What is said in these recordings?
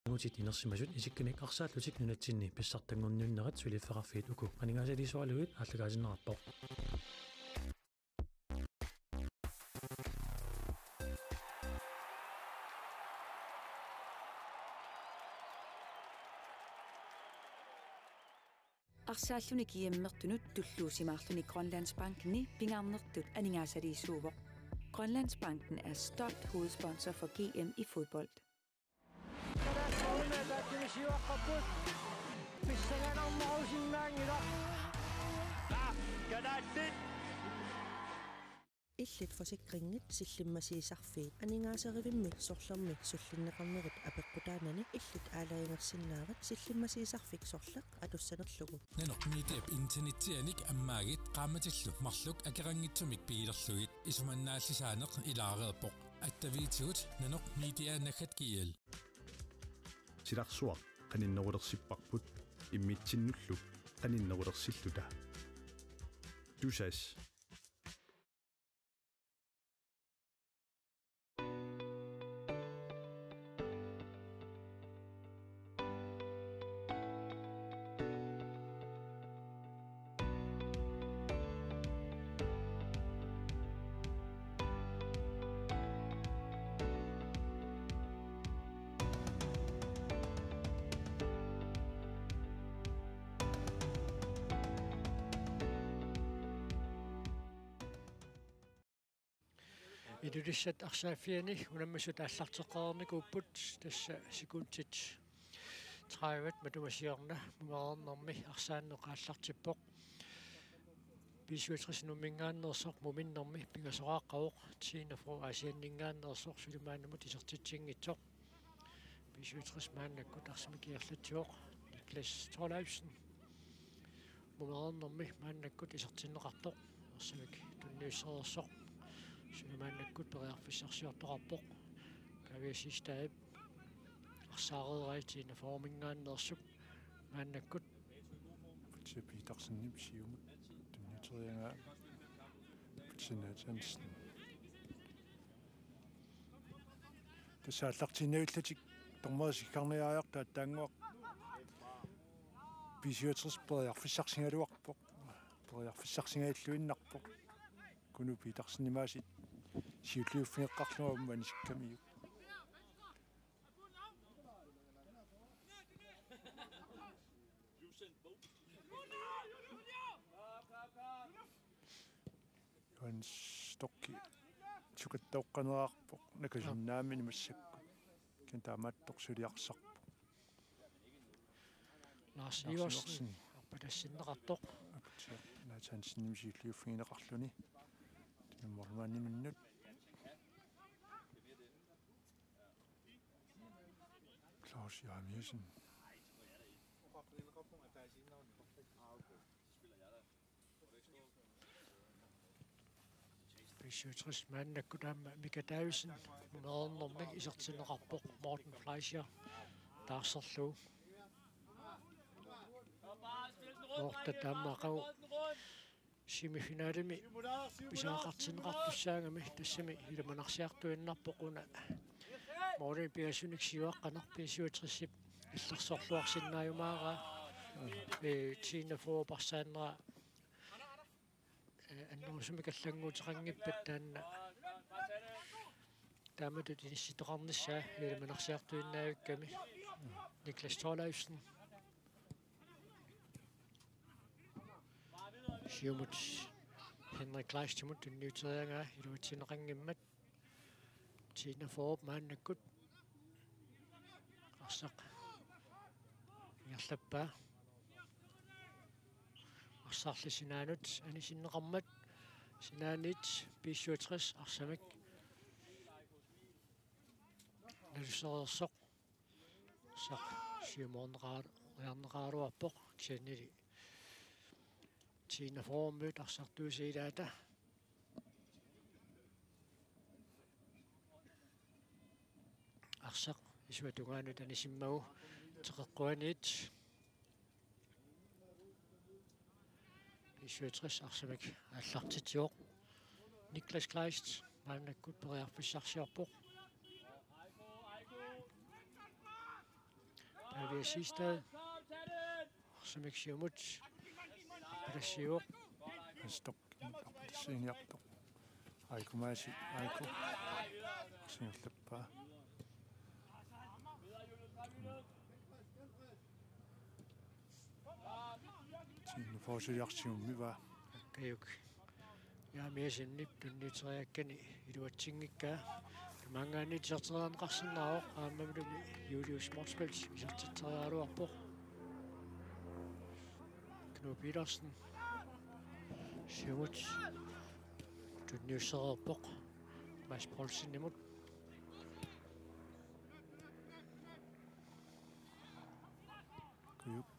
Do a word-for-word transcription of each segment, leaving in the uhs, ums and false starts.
Nutit inersimasut isikkinik arsaallutiik nunatsinni pissartangorniunnerat sulifferarfiit uku qaningaasaliisualuit aallagaasinnerappoq Arsaalluni kiammertunut tulluusimaarluni Grønlandsbanken pingarnertut aningaasaliisuuvoq. Grønlandsbanken er stolt hovedsponsor for G M i fodbold. Illit forsikringet sillimasiisarfiit aningaasarivimmi sorlermi sullinneqarnerit apeqqutaanani illit aalaingersinnaarat sillimasiisarfik sorleq atussanerlugu nanormiitiap internettianik ammaagit qaamatillu marluk akerangitsumik piilerlugit isumannaallisaaneq ilaareerpoq attaviitigut nanormiitiaanaggat kial silarsuaq qaninnerulersipparput immitsinnullu qaninnerulersilluta tusas Idudissat arsaafiani unammasut aallarteqaarnikuupput tassa sikuntit traivat matumasiorna mumaarnermi arsaanneq aallartippoq visuatres numingaannersoq muminnermi pingasoraaqavuq tiinafru asianningaannersoq sulimaannamut isertitsingitsoq visuatres maannakkut arsimikiarlatiuq Niklas Thorleifsen mumaarnermi maannakkut isertinneqartoq arsamik tunniusserersoq Sulimaannakkut periarfissarsiortoqarpoq kaviasistaab arsaareraitiina formingaannersuk maannakkut Petersen siumut tunniterianga Pitsenatsansen tasaallartinnavillatik tormerisikkarniaajorta taanguaq visuatres periarfissarsingaluarpoq periarfissarsingailluinnarpoq kunu Petersen-nimaasit siulliuffineqqarlunga ummaniskkamiu Johan Stokki sukattauqqanerarpoq nakasunnaamini massakku kentaamaattorsuliarsarpoq Lars Iversen appatassinneqartoq naatsansinnim siulliuffineqarluni nummermaannimunnut Klaus Jamisen visuatres maannakkut aamma Mika Davidsen mumaarnermi isertinneqarpoq Morten Fleischer taarserluu Morten taammaaqagu semifinaalimi pisaaqartinneqartussaangami tassami ilumanarsiartuinnarpoquna Morten piasunik siuaqqaner visuatrissip illersorluarsinnaajumaaqa e Tina Forparsaanera аннерусумикаллангуутеқангиппат таанна тааматут инисситоқарнissaa иламанарсиартуиннаавикками Niklas Thorleifsen Siumut Henrik Kleistumut tunniuterianga iluatsinneqangimmat Tina Forp maannakkut arsaq иарлаппаа арсаарлисинаанут анисиннеқармат синаанит писсуатрис арсамик налусерерсоқ сақ сиуморнеқар уярнеқаруарпоқ кианнили Tina Formøt арсартуусиилаата арсақ исуатугаанут анисиммагу теқеққуанит исуатрис арсамик аллартитиоқ Niklas Kleist мааннаккут периарфиссарсиорпоқ Maria Sistad. Arsamik siumut. Appadasiuq. Stok seniorto. Aiku maasi aiku. Seniorleppa. Siinä forsøgsaktion var Kayuk. Ja miesin tunni tsaakkani iluatsingikka. Mangaani tsarteraan qarsinnaroq aammamlumi Julius Morsfeldt isartitteriaaluarpoq. Knud Petersen. Siumut. Tunniussererpoq. Mads Poulsen imut. Kuyuk.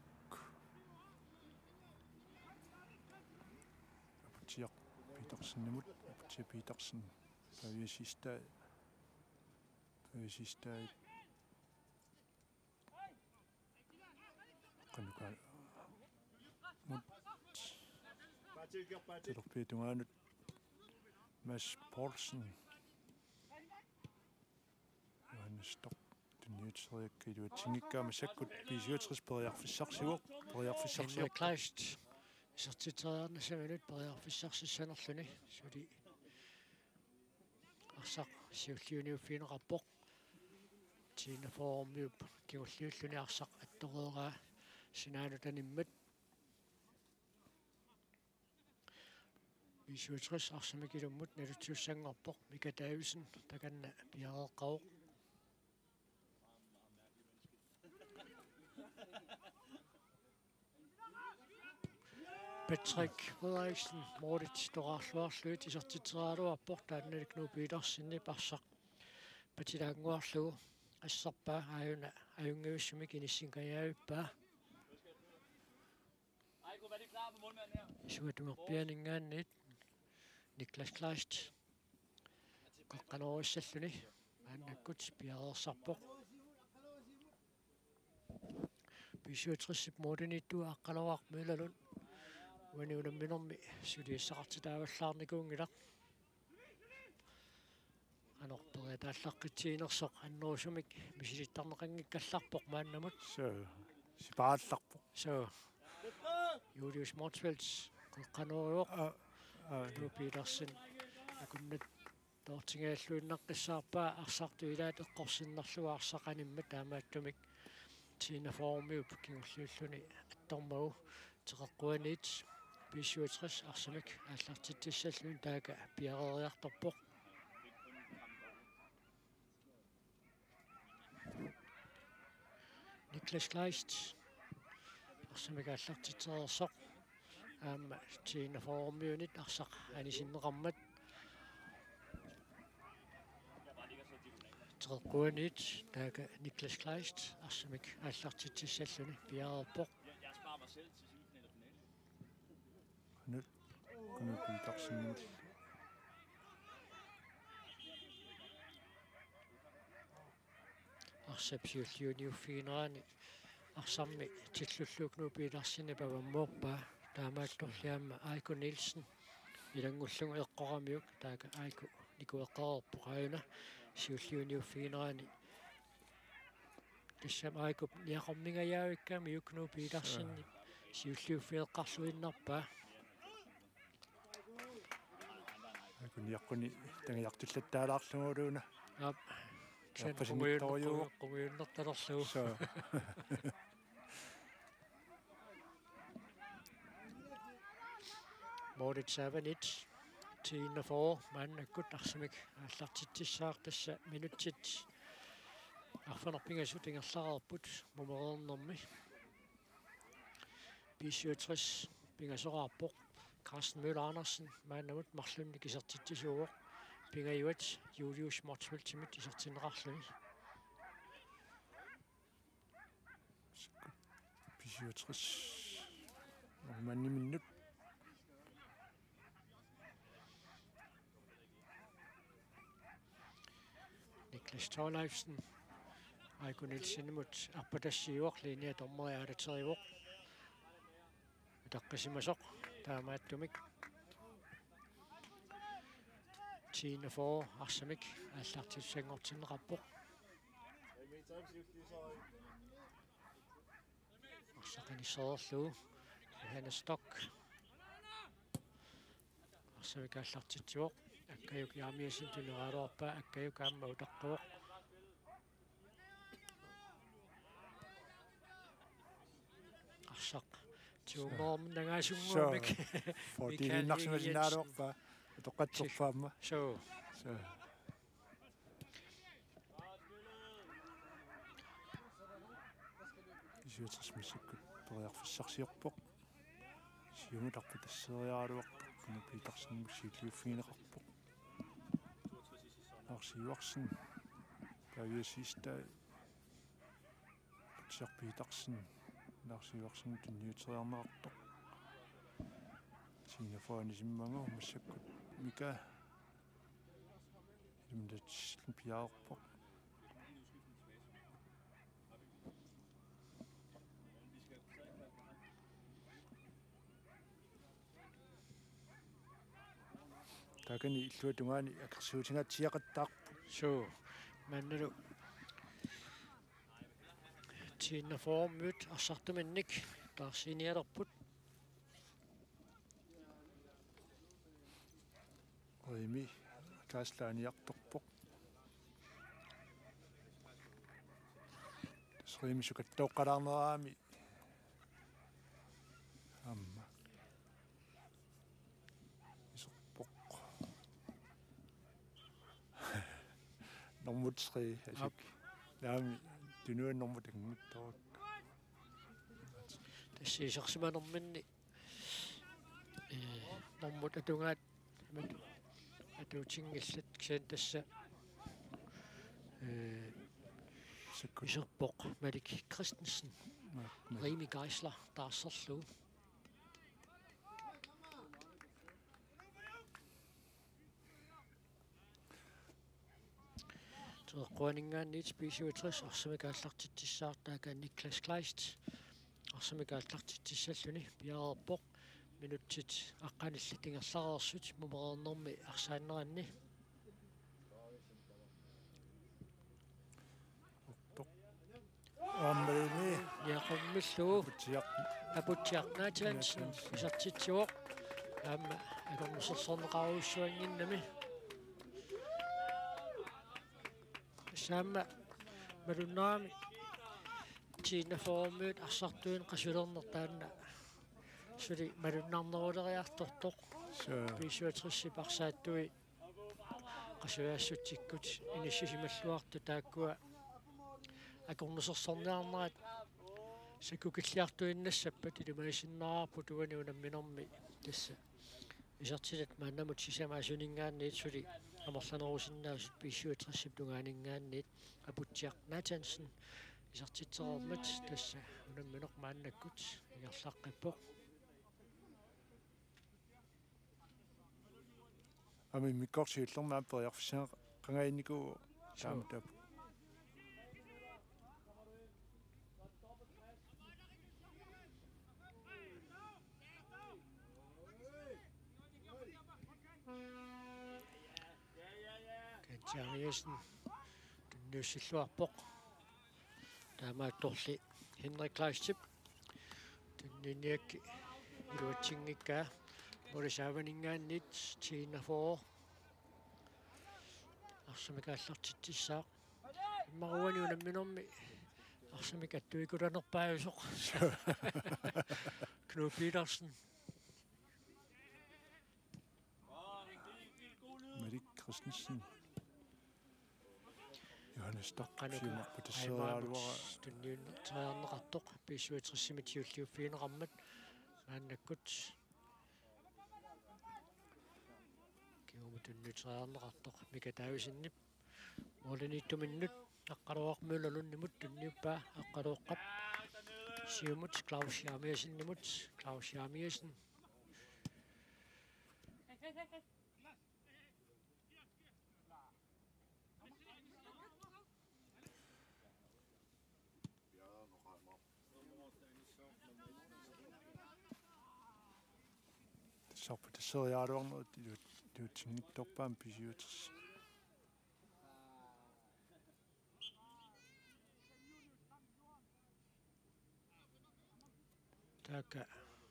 Aputiaq Petersen imut. Aputia Petersen. Paviasista. Paviasista. Qanuka. Mut. Tilorpiitungaanut. Mads Poulsen. Johannes Stok. Tunniutseriakka iluatsingikkaama sakkut viisiutres periarfissarsiuq periarfissarsiuq Kleist. Isartitteriaarnasamanut periarfissarsisanerluni suli. Arsaq siulliuniuffiineqarpoq. Tiina foormiup kiulliulluni arsaq attoreeraa sinaanutanimmат. viisiutres arsamikilumut nalutiussanngorpoq Mika Davidsen takanna piareeqqaruq. Patrick Frederiksen, Moritz Dorarluarluut isartitteriaaluarpoq taannalik Knud Petersenni parsaq patilaanguarlugu assarpaa aajuna ajungiussumik inissinkajaavippa. Suatumerpianingaannit Niklas Kleist qaqqaneruissalluni aannakkut piareersarpoq. viisiutres moodiniittua aqqalerarmilalun Uaniunamminermi suliissaqartitaavallarnikuungilaq. Anorperia taallaqqittiinersoq annerusumik misilittarneqanngikkallarpoq maannamut. so sipaaallarpoq. So Julius Morsfeldt qaqqaneruuq Knud Petersen akunnat toortingaalluinnaqqissaarpaa arsartu ilaat eqqorsinnerlugu arsaqanimmat taamaattumik tiina formiup kingulliulluni attormagu teqeqquaniit viisiutres arsamik aallartittissalluun taaka piareeriartorpoq. Niklas Kleist arsamik aallartittereersoq aamma tiina formiunit arsaq anisinneqarmat teqeqquaniit taaka Niklas Kleist arsamik aallartittisalluni piareerpoq. Knud Knud Petersen. Arsapsiulliuniuffiineraani arsammi tillulluuk Knud Petersen pavammoorpaa taamaattorliaamma Aiku Nielsen ilangullugu eqqoramiuk taaka Aiku nikueqqererpoq aajuna siulliuniuffiineraani тассам Aiku niaqormingajaavиккаами Knud Petersen siulliuffineqqarluinnarpaa. Kun jakkuni tangiartullattaalaarlunguluuna. Ap. Yappasinittoriu. Qumuyunnertalerlugu. So. Moritz Savanit tiina for maannakkut arsamik aallartittissaaq tassa minutsit arfanerpingasu tingerlarerput mumereernermi. viisiutres pingasoraarpoq Carsten Møller Andersen maannamut marlunni kisartittisuuq pingajuat Julius Morsfeldt isartinneqarluni. viisiutres manni minut. Niklas Thorleifsen Aiku Nielsen imut arpatassiuaq linia tormeriaalateriuq taqqasimasoq taamaattumik tiina for arsamik aallartissangortinneqarpoq. Arsaqanissoorlu Johannes Stock Arsavikaallартитсуоq аккаюк яамиасин тунералуарпа аккаюк аама утаққуоq арсақ тиунгоорм нагаасунгуумик fordi nationalinaarorpa toqatsorfaamma so so исуутсмиссаккут периарфиссарсиорпоq сиумутарпу тассериааруартоq кунупитарсинмуссииллиуффигинеқарпоq арсиуарсин павиасиста сарпиитарсин нарсиуарсин тунниутериарнеқартоq синафоани симмангу массаккут мика имдатсиллин пиаарпоq такани иллуатунгаани акерсуутингаатсиақаттаарпу so маннеру тинна формут ассартуминник таарсиниалерпут оими кааслааниарторпоq срими сукаттооққалаарнераами амма исорпоq нормутсри асик наами тунуан нормут ангуттарак тассиисарсиманерминни э нормут атунгаат атуутингиллат кисаан тасса э исерпоq Malik Christensen Remi Geisler таарсерлу тоққуанингаанниит писуутрис арсамикааллартитсаартаака Niklas Kleist арсамикааллартитсаллуни пиаарерпоq минутсит аққаниллатингерлареерсут мумерернэрми арсааннеранни аммени яқуммиллуу бутиақ апутсиарнаатиансин исартитсуоq аама акормусерсорнеқаруйуссуангиннами саама малуннаами тина формут арсартуин қасулернертаанна сули малуннарнерулериартортоq писуатрисси парсааттуи қасуяассутсиккут иниссисималлуарту тааккуа акорнусерсорниарнерат сакукиллиартуиннассаппат илумаисиннаарпу туаниунамминерми тасса исартилат мааннамут сисамаасунингаанниит сули амерланерусиннаасут писсуатрissip тунгаанингаанниит апутсиақ наатансен исартитсереермат тасса унамминеқ мааннаккут иерлаққиппоқ ами миккорсиуллермаа периарфисаа қангаиннику таамтап катсариасн туннуссиллуарпоq таамаатторли Henrik Kleistip тунниниакки илуатсингиккаа морисааванингааннит тина фоо арсамикааллартитсаақ иммаруани унамминерми арсамикаттуикуланерпаависоқ Knud Petersen Malik Christensen Johannes Stock qanukku tasseriaaluara tunniun træarneqartoq pissuutrissimitsiulliuffiineqarmat maannakkut kiumu tunnu træarneqartoq mikataavisinniп moliniittuminnut aqqaluaqmulalunnimut tunniuppaa aqqaluoqqap siumut Claus Jaamiasinimut Claus Jaamiasin сарпу тассериааруарнерут илут туутсингитторпаам писиутерс така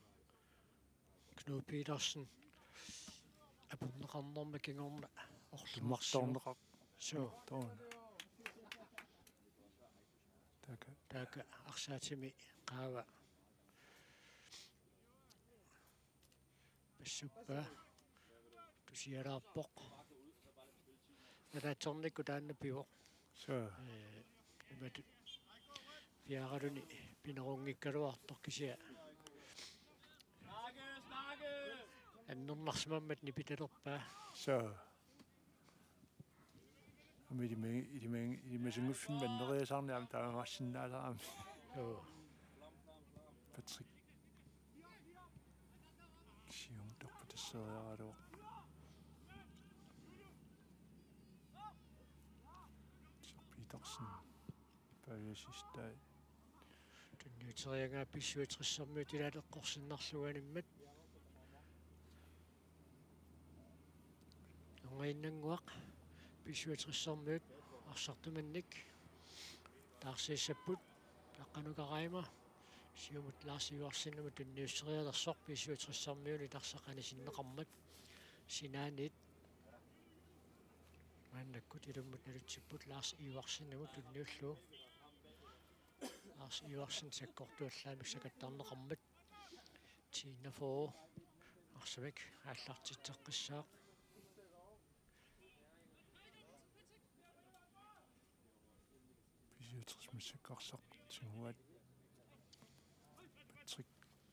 Knud Petersen апуннеқарнэрма кигорна Lummartorneqaq so toon. Taka така арсаатими qaava пассуппа тусиалаарпоқ натаатсорникку таанна пиво so э имат пиаралуни пинерунгиккалуартор кися аннернарсимаммат нипиталерпаа so Amidi me idi me idi me sungufin menneriasarniam taamamassinnaalaram оо Patrick Sium torpatasseriaraluq Petersen Paviasistai tunniuteriangaa pissuitrissarmiut ilaaleqqorsinnarlugaнимmat ангайнангуақ pissuitrissarmiut арсартуманник таарсииссаппут аққанукараима сиумут лаарсиуарсиннамут tunniusserialersoq pissuitrissarmiuni тарсақанисиннеқармат синаанит маннаккут илуммут налутсиппут лаарс иуарсиннамут tunniulluu лаарс иуарсин саккортуаллаамик сакаттарнеқармат тинафоо арсамик ааллартитсеққиссаақ Pisiutrismissaqqarsaq tinguat Patrick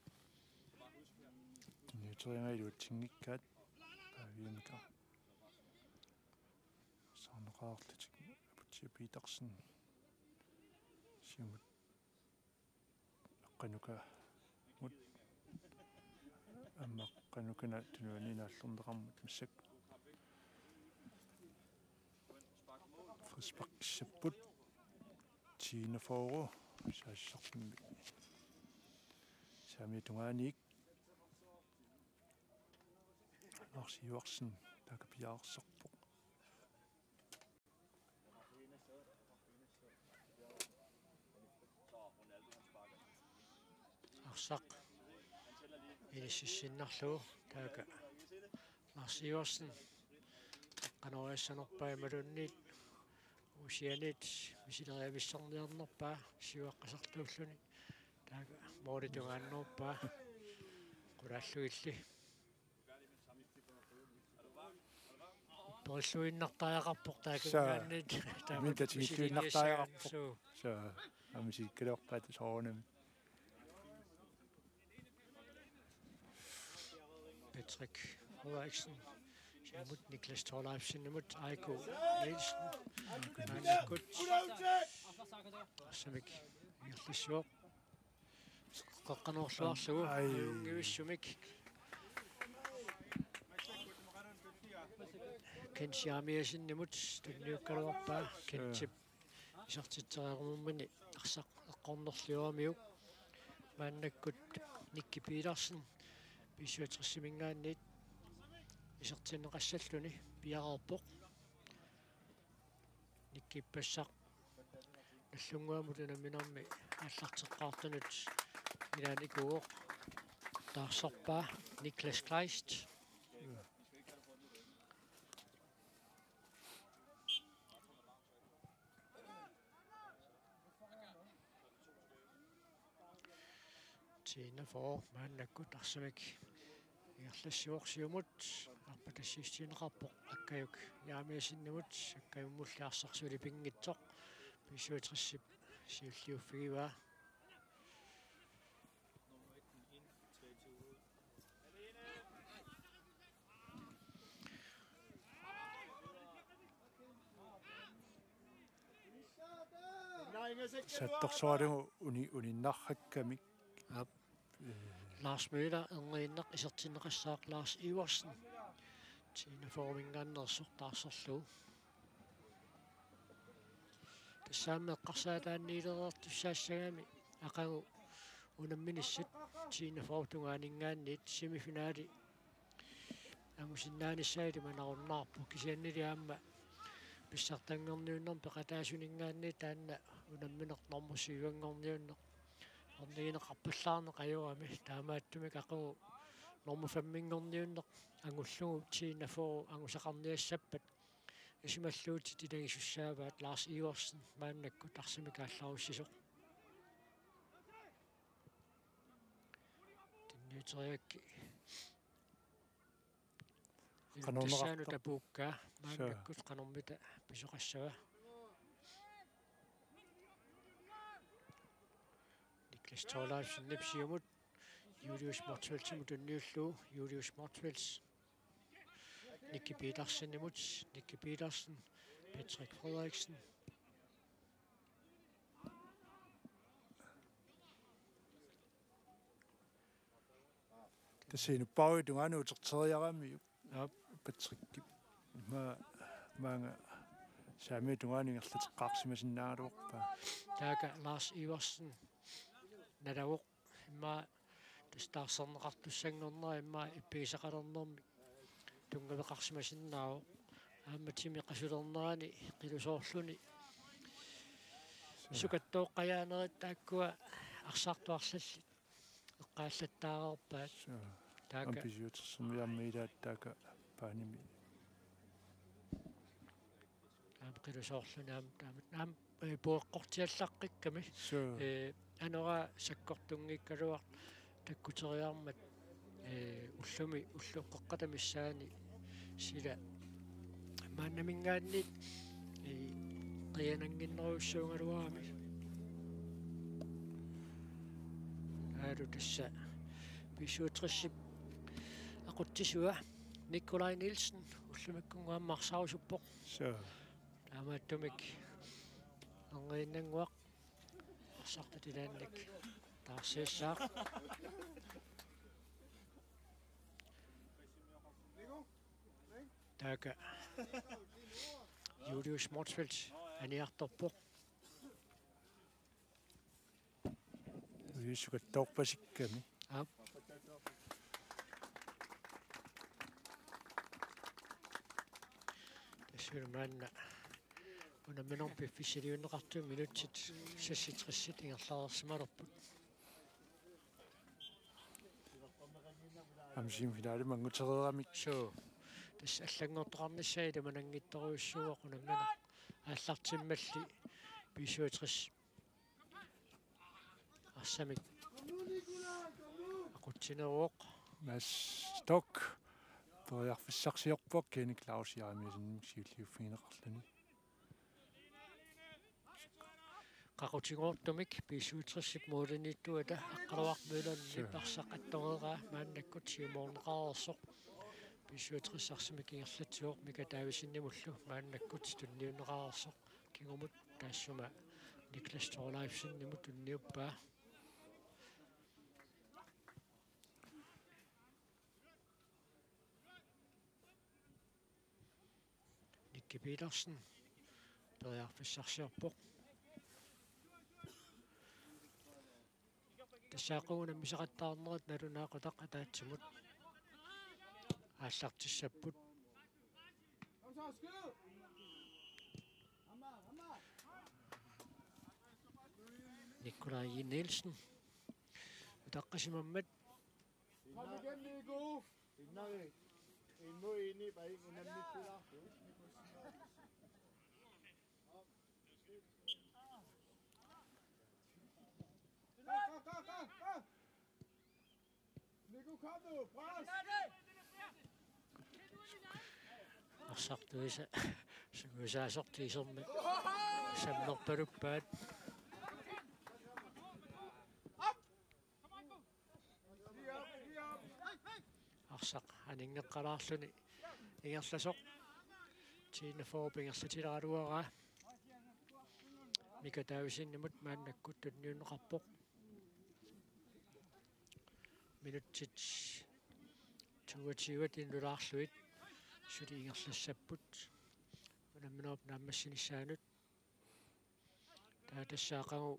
Tunniuteriangailuutsingikkaat Paviamika Sarneqaarlutik Aputsia Petersen Siumut Aqqanuka mut аммаққанукана туnuaninaallернеқармут массак фриспаққиссаппут тинафоору саассартимми сами тунгааник арсиуарсин такапиаарсерпоқ арсақ илиссиссиннарлугу така арсиуарсин канариассанерпаа малунниит усианит мисилериависсарниарнерпаа сиуаққасартууллуни така мооритунгааннерпаа qulaallugilli пориллуиннартааяқарпоқ таакингааннит min tatimikkуиннартааяқарпоқ so амисиккалеорпаат соорунами Patrick Ulriksen, Jamut Niklas Torleifsen, Jamut Eiko Nielsen, Manakut, Samik, Yerlisjov, Kokkanorslarsu, Jungiussumik, Kensiamiasin, Jamut, Tunniukkalorpa, Kensip, Isartitsererumummani, Arsaq, Aqornerliuamiu, Manakut, Nikki Petersen, pissuitrissiminngaannit isartinneqassalluni piaqarpoq nikkiippassaq наллунгуамулунаминарми аллартеққартунут илааникуоқ таарсарпаа Niklas Kleist тина фоо маннаккут арсамик иерлассуорсиумут арпатассиистинеқарпоқ аккаюк яамиасиннамут аккаюммуллиарсарсули пингитсоқ писsuitriссип сиуллиуффигиваа сатторсуалугу уни униннарраккамик ап Lars Møller erngiinneq isertinneqassaaq Lars Iversen tiina formingaannersuq taarsorlu тассаама эққарсаатаанниилерэртуссаассагами ақагу унамминиссат tiina fortungaanингаанниит семифинаали агусиннааниссаали манаруннаарпу кисианнилиаама писсартангерниуннер пеқатаасунингаанни таанна унамминеқнормусиуангорниуннеқ орнигинеқарпаллаарнеқаюрами таамааттумик ақу норма фаммингорниуннеқ ангуллугу тиинафоо ангусақарниассаппат исималлуути тилагисуссааваат Ларс Иверсен мааннакку тарсимикаалларуссисоқ тинниутериакки канонераа тапуукка мааннаккут канормита писоқассава Niklas Torleifsen nipsiumut Julius Mortvelsimut unniulluu Julius Mortvels Nicky Petersen imut Nicky Petersen Patrick Frederiksen Tässä nyt paljon tungan uterteriarami ja Patrick ma manga saami tungan ingerlateqqaarsimasinnaarluorpa taaka Lars Iversen nadavuq imma tastaarsarneqartussangornera imma ippigisaqalernermi tungaveqarsimasinnaau aamatimi qasulernerani qilusoorluni sukattoqqayaanerit taakkua arsaartuarlallit eqqaallattaareerpaat taaka ambisiutersumiarmiilaat taaka paanimi aam qilusoorluni aam taamat aam pueqqortiallaqqikkami ee anora sakkortungiikkaluaq takkuteriarmat ee ullumi ulluqqaqqatamissaani sila maannamingaannit ee qiananginneruussuungaluarami aalu tassa pisuutrissip aquttisua Nikolai Nielsen ullumikkunguammarsaarusuppoq so taamaattumik angerinnanguaq arsaartatilaannak taarsiissaaq taaka Julius Mortvels aniartorpoq uisukattoorpasikkami aa tassuumaanna unamminor piffissiliunneqartu minutsit sassitrissit ingerlaarsimalerput amsim finale manguteriramik so tas allangortoqarnissai tamananngittoruissuuq unammina aallartimmalli pisuutris арсамик aqutsineruoq mas stok toriarfissarsiorpoq Kenny Claus yaamiasinnik siulliuffineqarlani qaqutigoortumik pisuutrissip muulinittuata aqqaluarmuulanni parsaqattoreeraa maannakkut siumorneqaarersoq pisuutrissarsimik ingerlatsiuq mikataavisinнимуллу maannakkut tunniunneqaarersoq kingumut taassuma Niklas Torleifsen nimut tunniuppaa Nicky Petersen toriarfissarsiorpoq тассаақуна мисақаттаарнерат налунаақутақ атаатсимут ааллартиссаппут Nikolai Nielsen utаққасимаммат арсартуиса сугусаасортиисерми самнерпалуппаат арсақ анингеққалаарлуни ингерласоқ тиинафоо пингерлатилералуараа микатаависиннимут мааннаккут тунниуннеқарпоқ минутсит туатиуат иннулаарлуит сули ингерлассаппут унамминооп нааммассинissaanут таа тассаақагу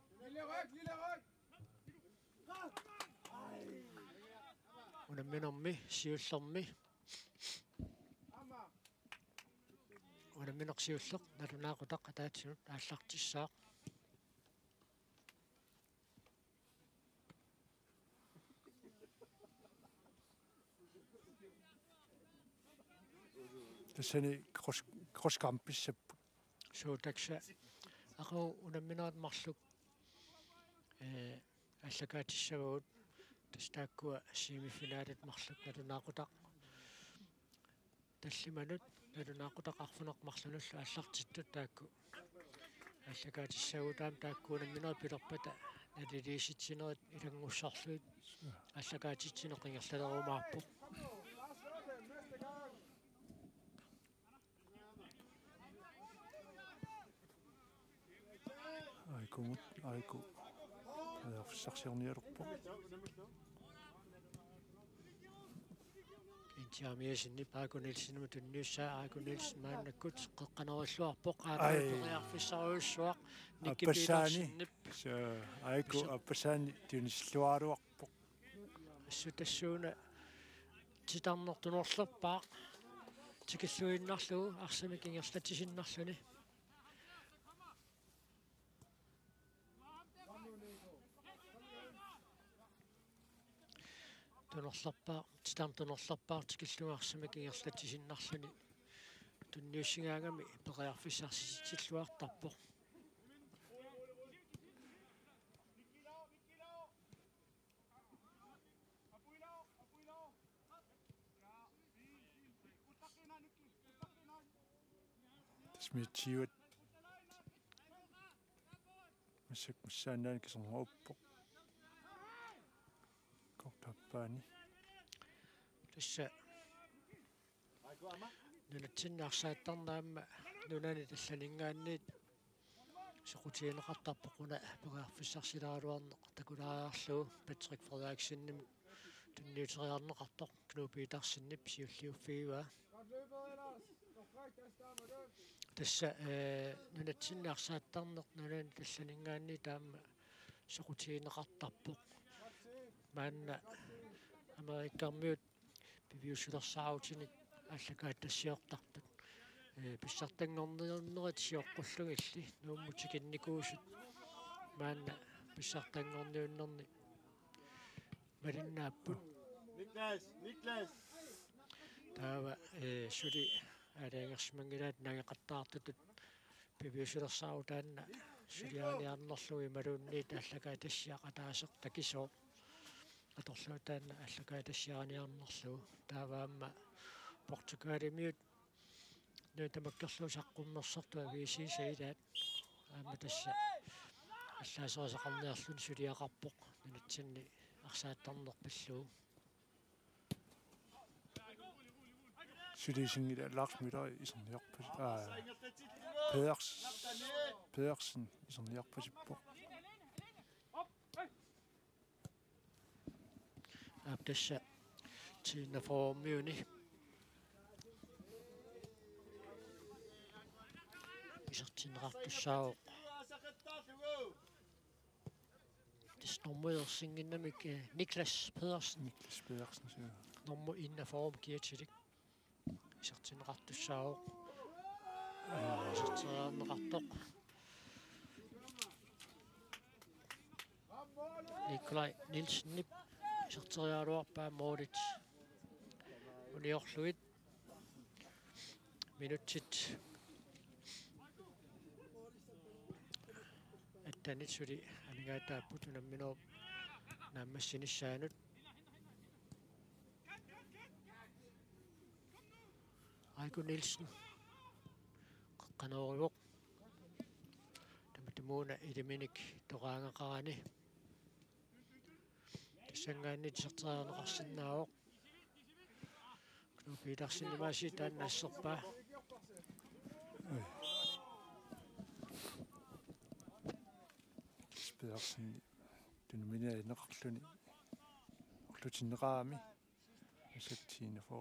унамминорми сиуллерми унамминерсиуллеқ налунаақутақ атаатсинут ааллартиссаақ тассани крос кроскамписсаппу суутакса ақу унамминаат марлук э аллакаатиссавагут тастааккуа семифиналит марлук налунаақутақ таллиманут налунаақутақ арфунақ марлунулла аллартиттут таакку аллакаатиссагутаам тааккуунамминаат пилерпата налилииситсинерит илангуссарлуит аллакаатитсинеқ ингерлалерумаарпоқ айкумут айку аерфсарсиорниалерпо интиамиасинни паакунилсиннаму тунниуссаа аакунилсин мааннаккут қеққанериллуарпоқ аапеқиарфиссаруйуссуақ никкипиларсиннип со айку аппасаани тунислуаруарпо ассутассууна титарнертунерлерпаа тикиллуиннарлугу арсамик ингерлатисиннарлуни тунерлерпаа титарнтунерлерпаа тикиллуарсамик ингерлатисиннарлуни тунниуссигаагами пеқиарфиссарситиллуартарпоқ смитсиут масак массаанаан кисернеруппо кортаппаани тасса нунатсиннаарсааттарнаама нунани талланингаанниит соқутиинеқартарпоқуна пеқиарфиссарсилааруарнеқ такулаариарлугу Патрик Фредериксинними тунниутериарнеқартоқ кнупиитарсиннип сиуллиуффигуа тасса э нунатсиннаарсааттарнеқ нунани талланингаанни таама соқутиинеқартарпоқ маанна америккармиут пивиусулерсааутиник аллакааттассиортартут э писсартангорнернерит сиоққуллугилли нууммутикинникуусут маанна писсартангорниуннерни малиннааппут Niklas Niklas таава э сули алаангерсимангилаат нагеқартаартутут пивиусулерсаутаанна сулиааниарнерлуи малуунниит аллакаатассиақатаасеқ такисоо аторлуутаанна аллакаатассиааниарнерлугу тааваамма португалимиут нутамаккерлу саққуммерсортуа висисаилаат аама тасса аллаасерисақарниарлун сулиақарпоқ нунатсинни арсааттарнерпиллуу сулисингила ларсмилери исерниарпас аа Педерс Педерсен исерниарпасиппо аптасса тина формиуни исертинеқартуссаау тиснормуерсингиннамик Никлас Педерсен Никлас Педерсен сиа нормо инна форм киатилик исертинеқартуссаау исертинеқартоқ Николай Нилсеннип исертериалуарпаа Мордич униорлуит минутсит аттанитсули алигаатааппут унамминоо нааммассиниссаанут Айку Нилсен қанооривоқ таматамууна илиминик тораангақарани тиссангаанни тисертериарнеқарсинаавоқ кнупииларсинимааси тааннассерпаа Педерсен тунминиалинеқарлуни орлутиннеқаами асаттиина фо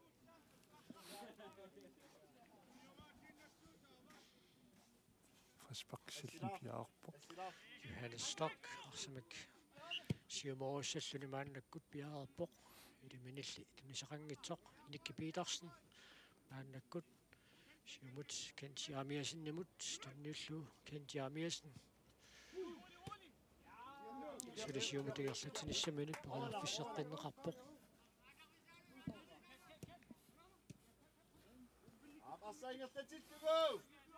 фаспаксиллин пиаарпо Johannes Stock арсамик сиуморуссаллуни мааннаккут пиаарпоқ илиминилли тунисақангитсоқ Никки Петерсен мааннаккут сиумут кентиамиасиннимут тунниуллу кентиамиасин сулисиумутигерлатсинissаминут периарфиссартиннеқарпоқ Абасаингерлатилтугу.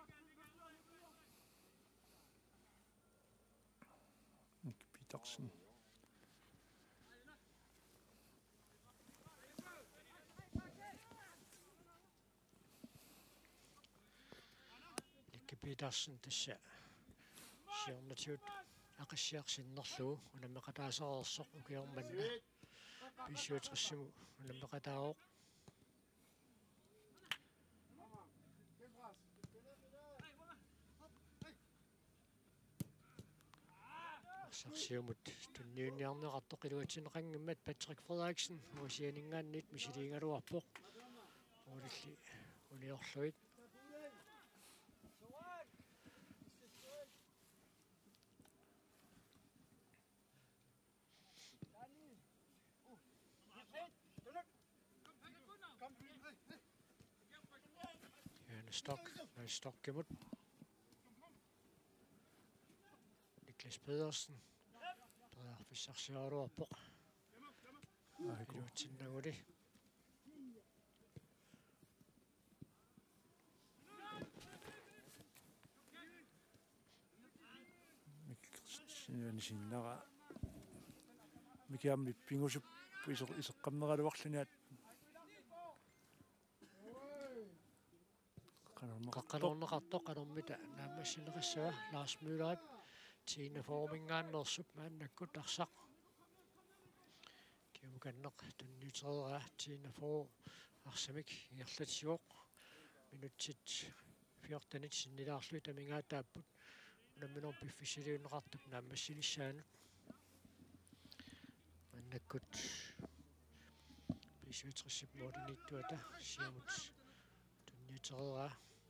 Ник Питерсен. Ник Питерсен тасса сиорнатиут ақиссиарсиннерлугу унаммеқатаасареерсоқ укиорманна писсуутриссиму унаммеқатааоқ сарсиумут тунниунниарнеқартоқ илуатсинеқангаммат Патрик Фредериксен уусианингааннит мисилиингалуарпоқ улилли униорлуит Stok, nej Stok gemut. Niklas Pedersen. Der er vi ser over på. Nej, det er til noget det. Mikkel sinnaga. Mikiam pingusuk isor isaqamneraluvарлуниат. Qaqanorneqartoq qanormita naammassinerassava Lars Møller Tine Formingaannersup maannakkut arsaq kiumukanneq tunniuterea Tine For arsamik igerlatiuoq minutsit fjortanit sinnilaarlu tamingaataapput unamminor piffisiliunneqartuk naammassinissaanut maannakkut pisuutrissip moodinittuata siamut tunniuterea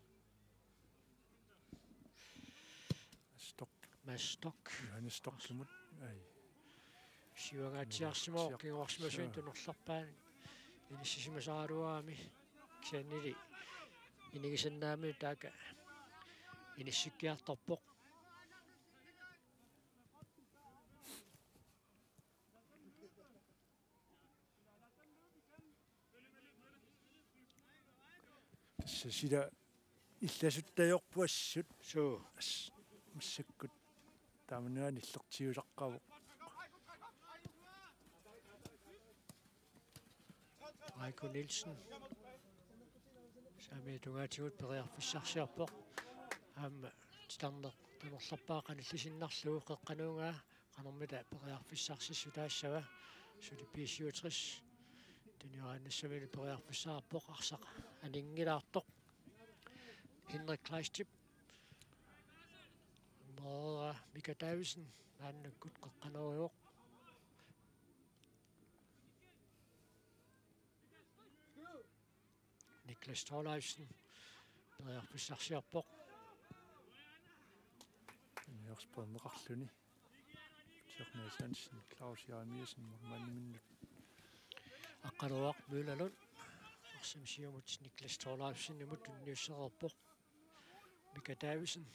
Stok. Mads Stok. Johannes Stok kimut. Ai. Siuangaatiarsimoo kingorsmasuin tunerlarpaan inissisimasaaruaami kiannili inigisannaami taaka inissikkiartorpoq Tässä sida илласуттаёрпуассут суу массаккут тааманаани иллертиулаққавоқ Michael Nielsen сами тугаатигут периарфиссарсиарпоқ аама титарнеқ тунерларпаақани лисиннарлугу қеққануунгаа qanarmita periarfissarсиссу таассава сулипииссуатрис тиниорааннассамили периарфиссаарпоқ арсақ анингилаартоқ Henrik Kleistip Mora Mika Davidsen нааннаккут қеққанериоқ Niklas Thorleifsen периарфиссарсиарпоқ Jørgsborg-Mørklønni. Tjørnæs Hansen, Claus Jeremiasen, Mannemindel. Aqaluaq Mølalund. Arsamsiumut Niklas Thorleifsen imut tunniussererpoq. Mika Davidsen.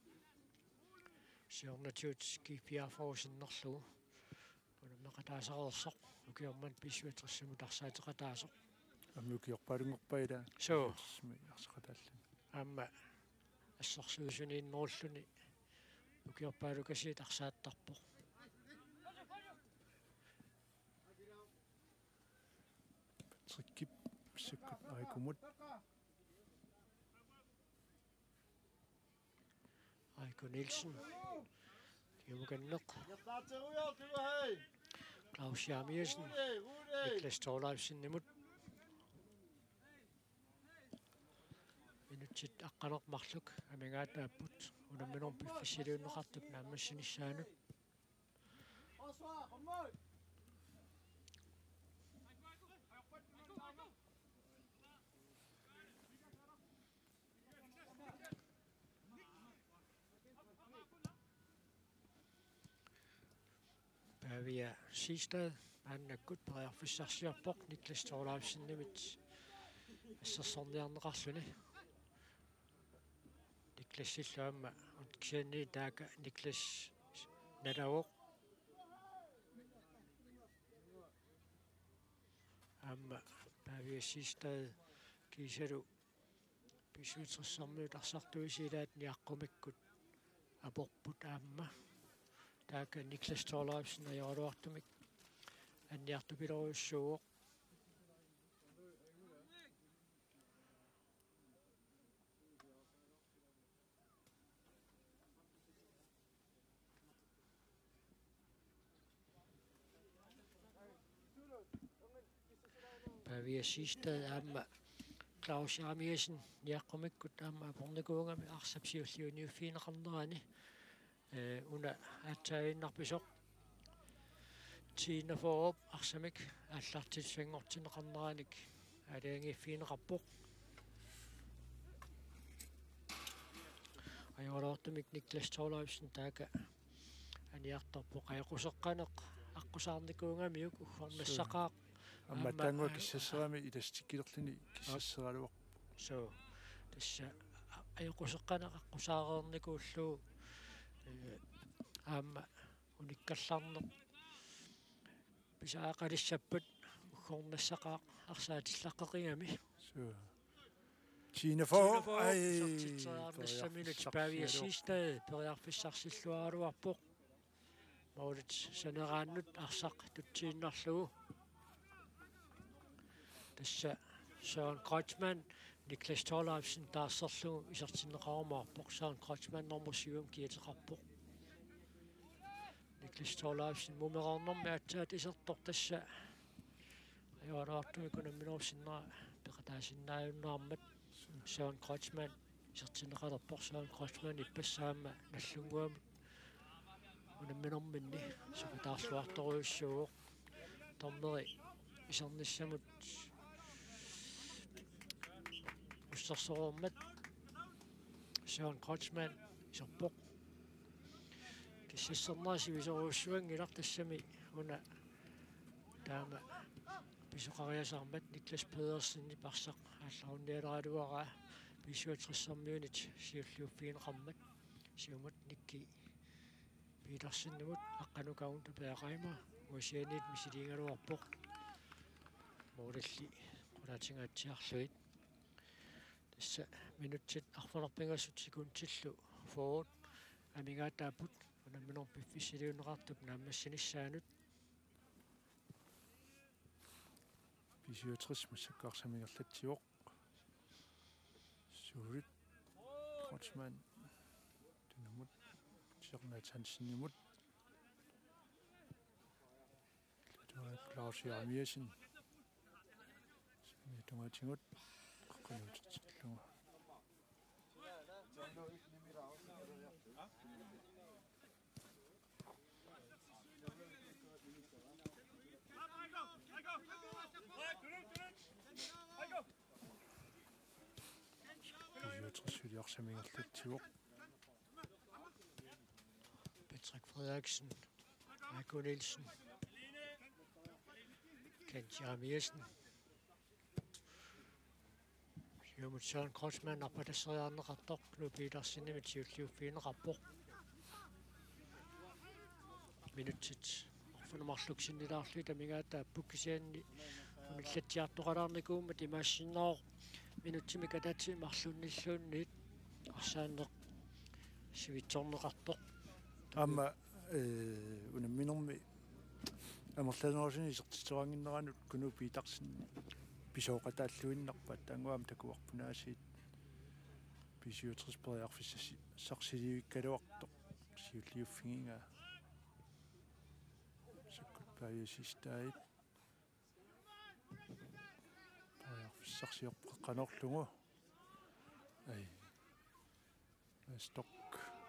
Siornatiut kipiarforsinnerlugu. Unamaqataasarersoq. Ukiorman pissuatersimut arsaatiqataasoq. Amnukiorpaalungorpaida. So. Arsaaqataallan. Amma ассорсуусунииннеруллуни укиорпаалукасиит арсааттарпоқ Patrick Sikkut Aikumut Aiko Nielsen kiumukanneq Claus Jeremiasen Niklas Thorleifsen nimut minutsit aqqanermarluk amingaataapput unamminor piffisiliunneqartuk naammassinissaanup Pavia Sistad aannakkut periarfissarsiarpoq Niklas Thorleifsen nimit ассерсорниарнеқарлүни Niklas Silluamma kianni taaka Niklas Nalawoq Amma paaviassiistad kiisalu pisuutersammiut arsartuisilaat niaqqumikut aporput aamma taaka Niklas Torleifsen ajorluartumik anniartupiloruussuuq paaviassiistad aamma Claus Jarmiesen niaqqumikut aamma apornikuungami arsapsiulliuniuffiineqarnerani eh una atsaainnarpisoq Tina Forup arsamik аллартитсуингортинеқарнераник алиангиффиинеқарпоқ ajorluartumik Niklas Torleifsen taaka аниарторпоқ аяқусеққанеқ аққусаарникуунгамиук уггорнассақаақ Amma tangua kissasserami ilastikkilerlini kissasseralуақ so тасса аяқусеққанеқ аққусаарерникууллуу аама униккаллаарнеқ писаақалиссаппут уггорнассақаақ арсаатиллаққеқигами so Tina Forup ai сортитсеарнассаминут павиассистаа периарфиссарсиллуаралуарпоқ маулит санерааннут арсақ тутсииннарлугу тасса Søren Kreutzmann Niklas Torleifsen таассерлугу исертиннеқарумаарпоқ Søren Kreutzmann номер syv киатеқарпоқ Niklas Torleifsen мумеқарнэрми атсаат исертор тасса ajorluartumikунамминерсиннера пеқатаасиннааюннаармат Søren Kreutzmann исертиннеқалерпоқ Søren Kreutzmann иппассаама наллунгуамут унамминэрминни сукутаарлуарторуйуссууоқ тормери исерниссамут уссерсоормат Søren Kreutzmann исерпоқ киссассернааси висоруussуангилар тассами уна таама писоқариасаармат Niklas Pedersen парсақ аалларунниалераалуараа писуатриссэрмиунит сиуллиуффиинеқармат сиумат никки пилерсиннамут аққанукаун тупеақайма уасианит мисилиингалуарпоқ мооралли қулаатингаатсиарлуит тасса минутсит арфалерпингассут секундтиллу форут амигаатааппут унамминер пиффисилиунеқартуп нааммассиниссаанут писиутрис массаккаарсамигерлатсиоқ suurit Kreutzmann тунамут Søren Hansenimut Claus Jarmiesen симитунгатингут қаққанутитсиллуга Pisiutrissiliarsamingерлатсиуоқ Patrick Frederiksen, Marco Nielsen, Kent Jarmiesen, Siumut Søren Kreutzmann arpatasseriarneqartoq Knud Petersen siulliuffiineqarpoq minutsit orfunumarluksinnilaarlu tamigaata pukkisianni unillatiartoqalaarnikuummat imaassinnooq minutsimi katati marlunnilluunniit arsaanneq sivitsorneqartoq amma unamminermi амерланерусини исертитсерангиннеранут Knud Petersen писооqataаллуиннарпат таангуам такуарпунаасиит писиутрис периарфиссаси сарсиливиккалуартоқ сиуллиуффигинга саккут паиасистаит периарфиссарсиорпеққанерлугу ай сток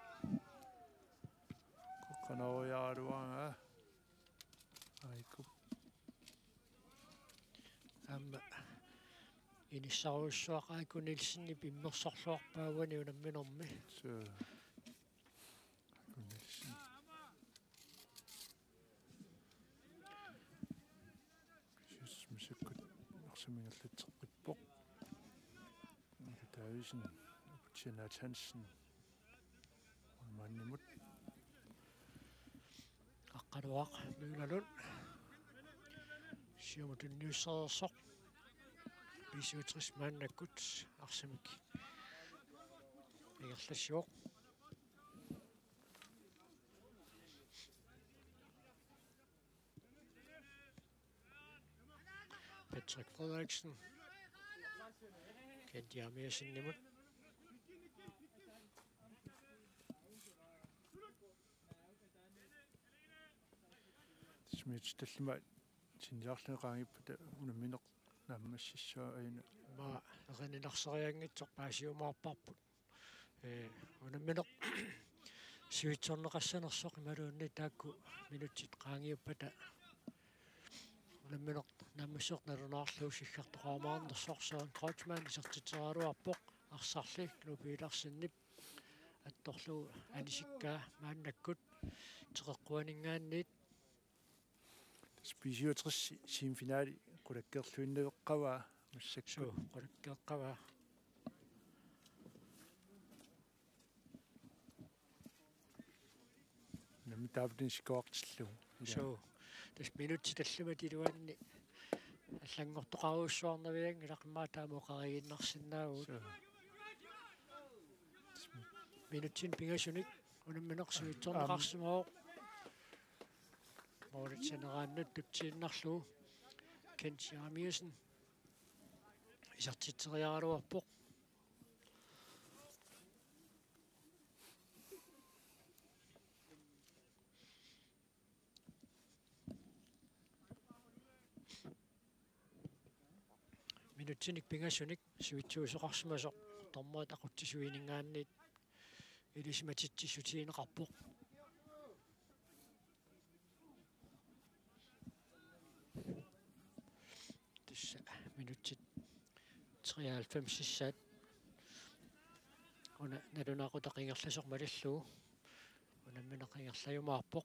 коққанориаалуанга айку амма инissarussuaqaa Marco Nielsen пиммерсорлуарпаагани унамминерми so Marco Nielsen Jesus musakut арсамингерлатсеққиппоқ таависин Søren Hansen маннимут аққалуақ миулалун Siamutun nyussaersoq. Pisuutris maannakut arsamik. Igerlassiuq. Patrick Frederiksen. Kent Jeremiasen-nimut. Smits tallima sinjaarleqaangipputa unammineq naammassissua aina ma erininarsariangitsoq paasiumaarparput э унамминеқ сивитсорнеқассанерсоқ ималуунни таакку минутсит qaangiuppata унамминеқ наммассоқ налунаарлуу сиггартоқаамаарнерсоорсаан Кройцман исертитералуарпоқ арсарли клубиларсиннип атторлуу анисиккаа мааннаккут теқеққуанингаанниит списиутрисси симфинаали qulakkeerluinnaveqqavaa массакку qulakkeeqqavaa намитаавтин скоортиллу so das minutti таллуматилуанни аллангортоқаруussуарнавиан илақиммаатаамоқаригиннарсинаагут минуттин пингасуник унамминерсуитсорнеқарсимоо мооритсинерааннут тутсииннарлуу Kent Jeremiasen исартитсериаралуарпоқ минутсиник пингасуник суитсуусоқарсимасоқ тормуат ақутсисуинингаанниит илисиматитсисутиинеқарпоқ тисса минутсит treoghalvfems сиссаат уна налунаақутақингерласоқ малиллуу унамминеқингерлаюмаарпоқ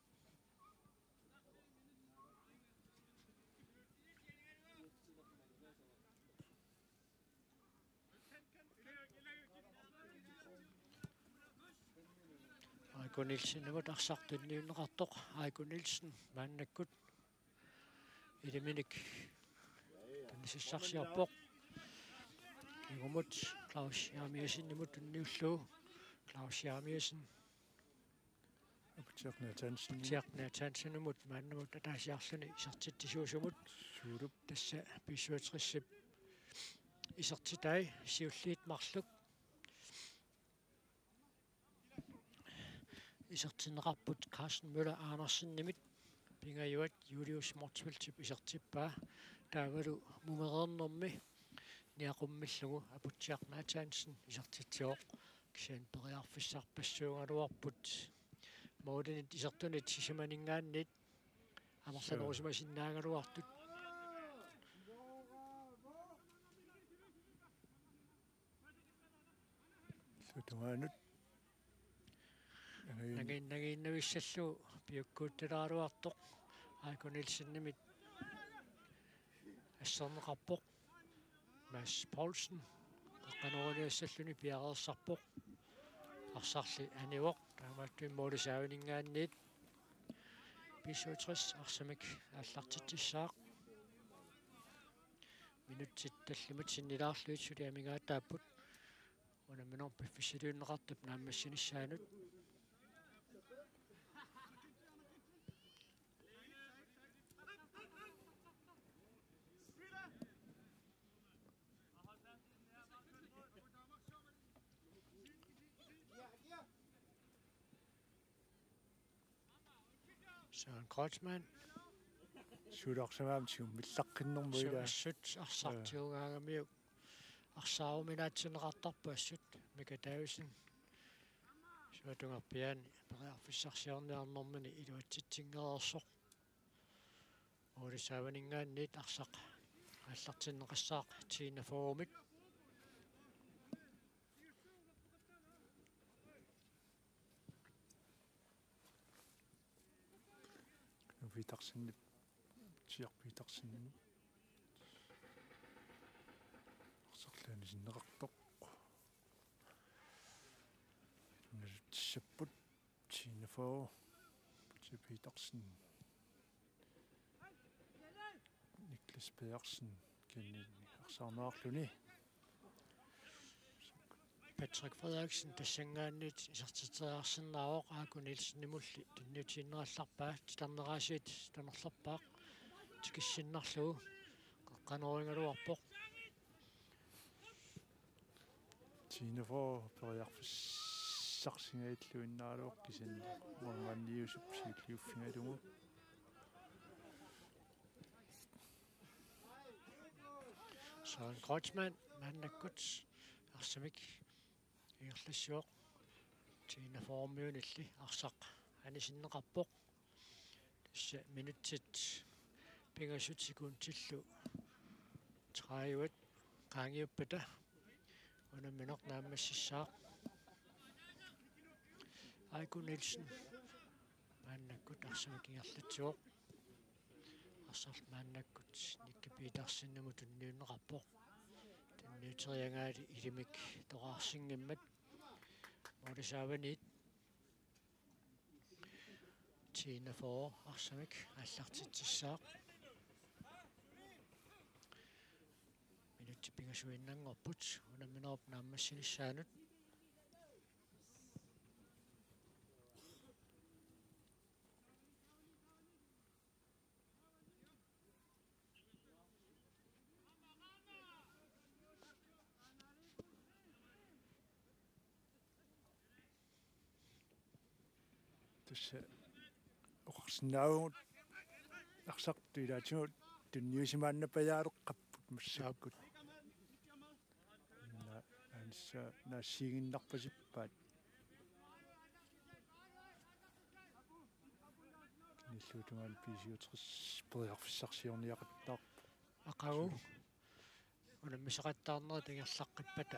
Aiko Nielsen navut arsartunniunneqartoq Aiko Nielsen maannakut iliminik tannisissarsiarpoq igumut Claus Jeremiasen nimut tunniulluu Claus Jeremiasen апутиарнаа таансын tiarnaa taansanumut maannamut ataasiarluni isartittisuusumut суулуп tassa pissuatrissip isartitai siulliit marluk isartinneqarput Carsten Møller Andersen nimit pingajuat Julius Mortsvildtip isartippaa taavalu mumereernermi niaqummilugu aputiarnaa taansen isartitsioq kisian periarfissarpassuungaluarput moodinit isartunit sisamaningaannit амерланерусимасиннаагалуартут сутуаанут нагин нагиннависсаллу пиуккуутталааруартоқ Aiko Nielsen-nimit ассернеқарпоқ Mads Poulsen эққанеруниассаллуни пиареерсарпоқ арсарли аниоқ таамааттуин моолисаавинингаанниит писуутрис арсамик аллартитсаақ минутсит таллимат синнилаарлуит сулиамигаатааппут унаминор пиффисилуиннеқартуп нааммассиниссаанут Søren Kreutzmann суулаарсамаам тигум миллаққиннэрмуила ассут арсартиугаагамиу арсааруминаатсинеқартарпу ассут Mika Davidsen суатунгарпиаани периарфиссарсиарниарнэрмани илуатситсингереерсоқ оорисааванингаанниит арсақ аллартиннеқассаақ Tina Foomit витарсиннип тиарпитарсинними арсарлаани синнеқартоқ нэртиссаппут Tina Foo типитарсин Niklas Pedersen kenni arsaarnaarluni Patrick Frederiksen тассангааннит исартитериарсиннаавоқ ааку нилсиннимулли тунниутииннералларпаа титарнераасиит танерларпаақ тикиссиннарлугу қаққанеруингалуарпоқ Тинефо периарфиссарсингаиллуиннаалуоқ кисинна морманниусуп сииллиуффингалугу Søren Kreutzmann маннаккут арсамик иерлассуоқ тина формиунилли арсақ анисиннеқарпоқ тасса минутсит пингасутсикуунтиллу траиуат qaangiuppata unaminoq naammassissaaq Aiku Nielsen maannakkut arsamik ingerlatsuoq арсарл мааннаккут никкапиитарсиннаму тунниуннеқарпоқ танниутериангаали илимик тоқарсингиммат морисааванит тина фоо арсамик аллартитсissaaq минутти пингасуиннангорпут унамминеруп нааммассилиссаанут тасса оқарсинаагут арсартуилаатигут тунниусимааннапаяалеққаппут массааккут на анса нассигиннарпасиппаат ниллуутугаан писиутерс периарфиссарсиорниақаттаар ақагу унаммисақаттаарнера тагерлаққиппата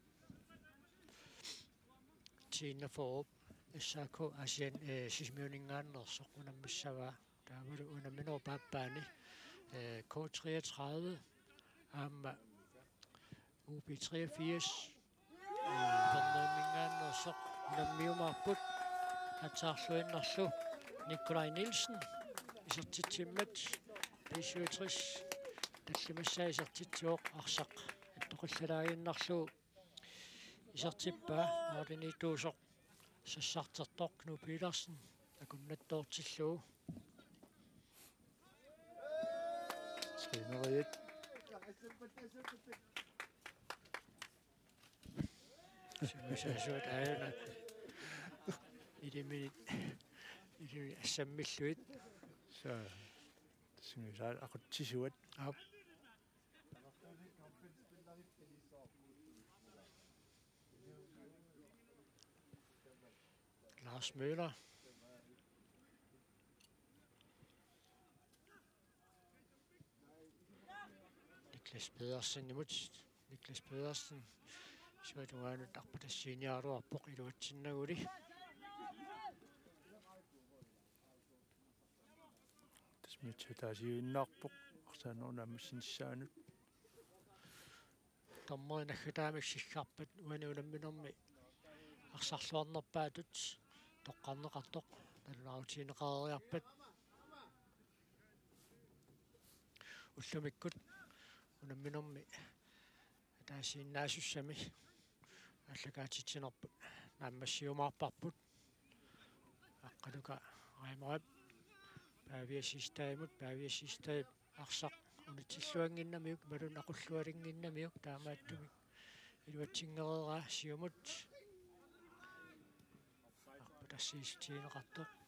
тина фооп Исако асиан э сисмиунингааннерсоқ унаммиссаваа таавалу унамминер пааппаани э К treogtredive аама У P treogfirs э фернамингааннерсоқ унаммиумаарпут атсаарлуиннерлу Nikolaj Nielsen исертитсиммат писуутris таллимассаа исертитсуоқ арсақ аттоқиллалаагиннарлу исертиппаа аалинитуусоқ сассартертоқ Knud Petersen акуннаттоортиллуу тренериит симасаасуат аана идимини идими ассаммиллуит са симасаа ақутсисуат ап Lars Møller Niklas Pedersen imod Niklas Pedersen så er du en dag på det senior og på i det tjene udi det smitter der er nok på så nogle af sin sande der må en akademisk skabet when you know me арсарлуарнерпаатут тоққарнеқартоқ налунаутиинеқариарпат уллумиккут унамминерми таасииннаасуссами аллагаатитсинерпут нааммассиумаарпарпут аққалука аймарап паавиасистаимут паавиасистай арсақ унитсиллуангиннамиук малун ақуллуалингиннамиук таамааттумик илуатсингерераа сиумут тассиистиинеқартоқ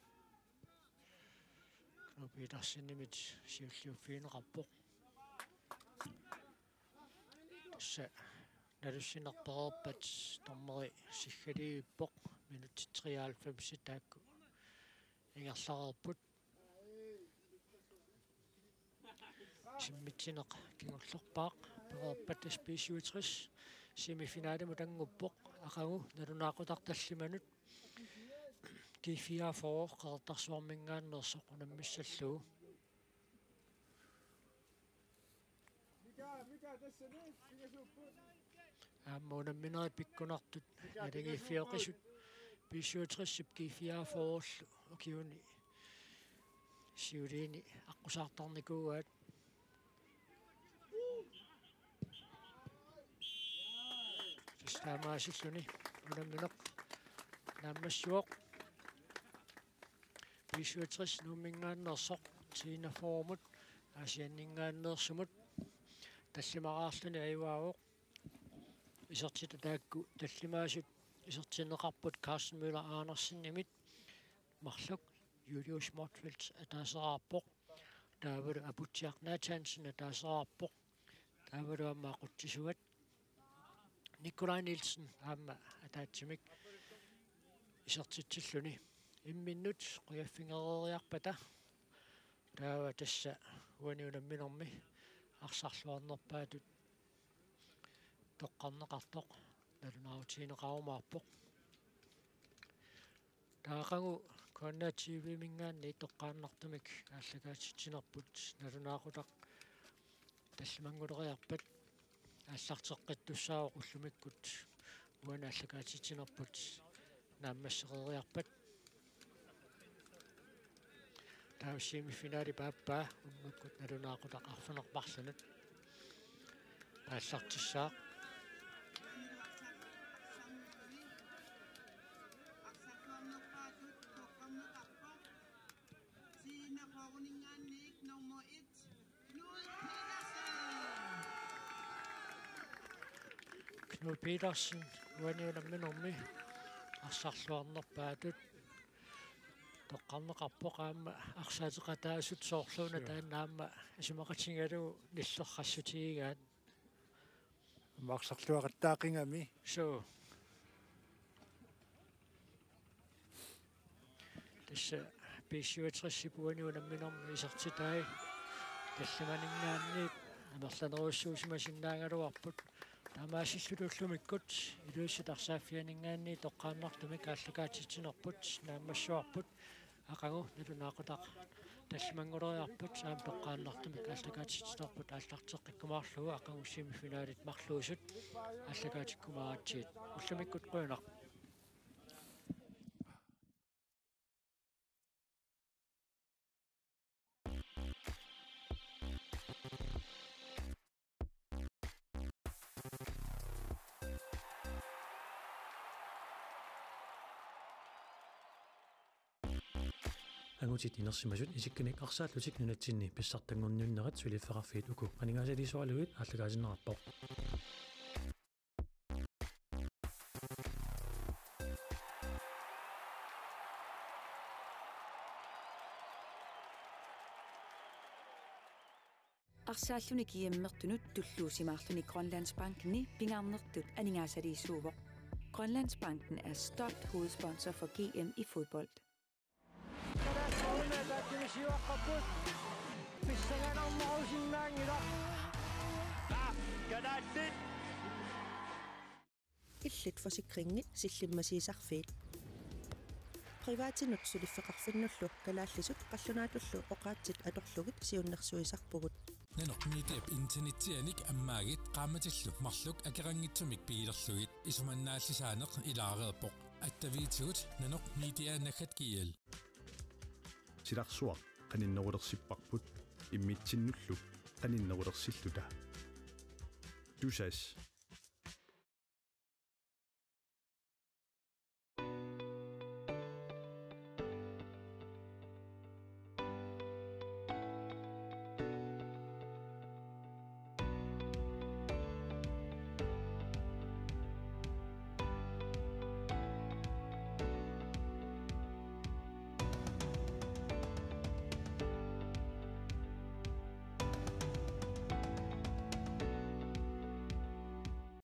Knud Petersen-имит сиуллиуффиинеқарпоқ тасса налуссинерперерпат тормери сиггалииппоқ минутти treoghalvfems таакку ингерларерпут симмитсинеқ кингуллерпаақ перерпат списиутрис семифиналиму тангуппоқ ақагу налунаақутарталлиманут G fire for qertarsuarmingaannersoq unammissallugu aamma unamminerit pikkunartut nalangiiffiоqisut pisuutrissip G fire forullu ukiuni siuliini аққусаартарникууаат таамаасиллуни унамминеқ нааммассуоқ писуатрис нуммингааннерсоқ тиинафоормут асианнингааннерсумут таллимараарлуни аюаавоқ исертита таакку таллимаасут исертинеқарпут Carsten Müller Andersen имит марлук Julius Mottfeldt атаасераарпоқ таавалу апутсиақ Nathansen атаасераарпоқ таавалу аммаақутсисугат Nikolaj Nielsen аама атаатсимик исертитсиллуни имминнут қуяффингерериарпата таава тасса уаниунамминерми арсарлуарнерпаатут тоққарнеқартоқ налунаутиинеқарумаарпоқ таақангу конна тв мингаанни тоққааннартумик ааллагаатитсинерпут налунаақутақ таллимангулериарпат ааллартеққиттуссаавоқ уллумиккут уана ааллагаатитсинерпут нааммассеқериарпат таусими финали пааппаа уммаккут налунаақутақ арфунерпарлунут ааллартиссаа Knud Petersen уаниунамминерми арсарлуарнерпаатут тоққарнеқарпоқаама арсаатеқатаасут соорлууна тааннаама асумақатингалу ниллеррассутигигаат марсарлуақаттаақингами so тасса писсуатрисси уаниунамминерми исертитаи таллиманингаанниит амерланеруссуусимасиннаагалуарпут таамаасиллулуллумиккут илуиссутарсааффианингаанни тоққааннартумик ааллагаатитсинерпут нааммассуарпут ақагу налунаақутақ таллимангулериарпут саам тоққааннартумик ааллагаатитсинерпут ааллартеққиккумаарлугу ақагу семифиналит марлуусут ааллагаатиккумаратсиит уллумиккут қуйнақ ангутит инерсимасут исикканик арсааллутик нунатсинни писсартангорниуннерат сулиффеқарфиит уку анигаасалисуалуит ааллагаасиннеқарпоқ арсааллуни киаммертунут туллуусимаарлуни Grønlandsbanken пингарнертут анигаасалиссуувоқ. Grønlandsbanken er stolt hovedsponsor for G M i fodbold. Illit forsikringen sillimmasisarfiit. Privaatinut suliffeqarfinnullu kalaallisut qallunaatullu oqaatsit atorlugit siunnersuisarpugut. Nanormiitiap internettianik ammaagit qaamatillu marluk akerangitsumik piilerlugit isumannaallisaaneq ilaareerpoq attavitigut nanor miitiaanakkat kial. Silarsuaq qaninnerulerssipparput immitsinnullu qaninnerulersilluta. Tusas